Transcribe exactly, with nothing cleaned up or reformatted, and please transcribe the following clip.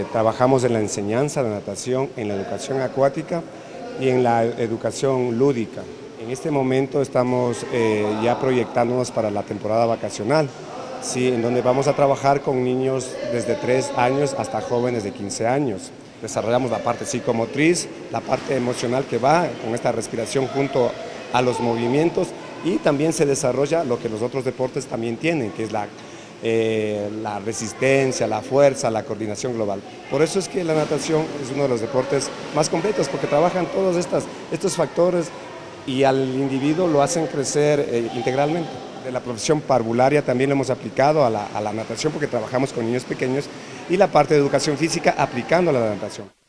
trabajamos en la enseñanza de natación, en la educación acuática y en la educación lúdica. En este momento estamos eh, ya proyectándonos para la temporada vacacional, ¿sí? En donde vamos a trabajar con niños desde tres años hasta jóvenes de quince años. Desarrollamos la parte psicomotriz, la parte emocional que va con esta respiración junto a los movimientos, y también se desarrolla lo que los otros deportes también tienen, que es la, eh, la resistencia, la fuerza, la coordinación global. Por eso es que la natación es uno de los deportes más completos, porque trabajan todos estas, estos factores y al individuo lo hacen crecer eh, integralmente. De la profesión parvularia también lo hemos aplicado a la, a la natación, porque trabajamos con niños pequeños, y la parte de educación física aplicando a la natación.